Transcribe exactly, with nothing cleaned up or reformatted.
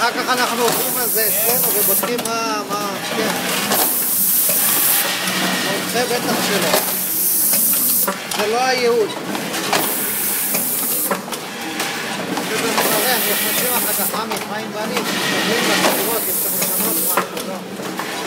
ואחר כך אנחנו עושים על זה אצלנו ובודקים מה... מה... כן. מומחה בטח שלו. זה לא הייעוד. ובמחרה, אני נכנסים אחר כך, חיים, חיים ואני, מדברים בקדירות, אם צריך לשנות משהו, לא.